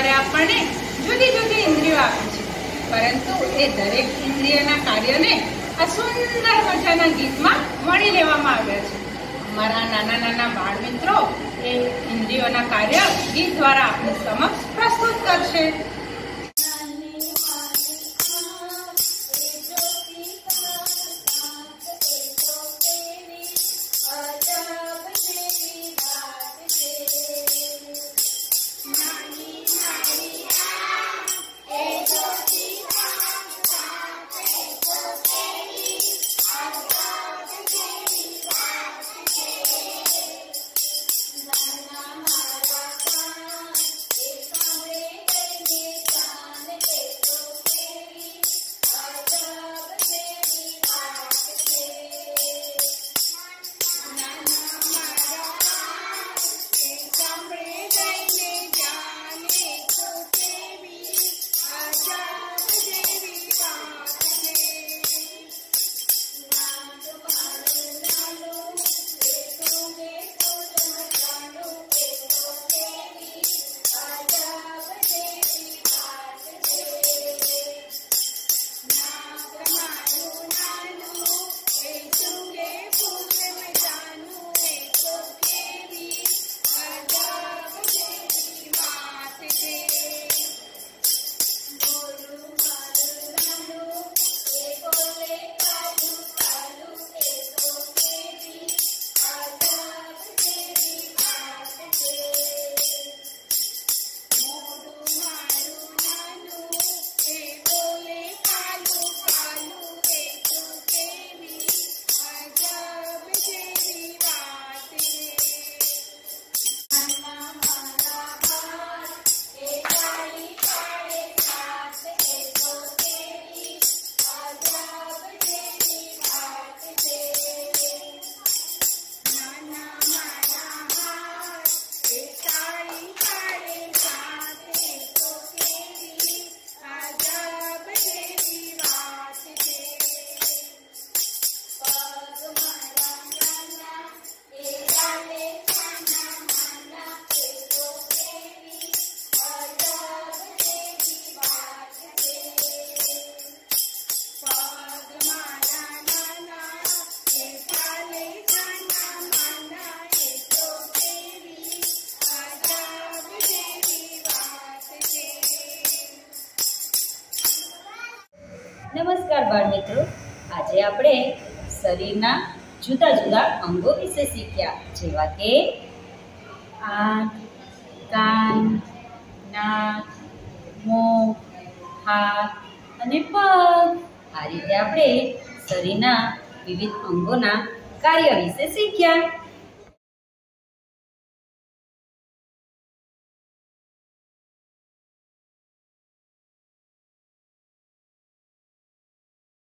ઈશ્વરે આપણને જુદી જુદી ઇન્દ્રિયો આપી છે, પરંતુ એ દરેક ઇન્દ્રિયના કાર્યને આ સુંદર મજાના ગીતમાં વણી લેવામાં આવ્યા છે. અમારા નાના નાના બાળ મિત્રો એ ઇન્દ્રિયોના કાર્ય ગીત દ્વારા આપણી સમક્ષ પ્રસ્તુત કરશે. નમસ્કાર બાળ મિત્રો, આજે આપણે શરીરના જુદા જુદા અંગો વિશે શીખ્યા, જેવા કે આંખ, કાન, નાક, મોં, હાથ અને પગ. આ રીતે આપણે શરીરના વિવિધ અંગોના કાર્ય વિશે શીખ્યા.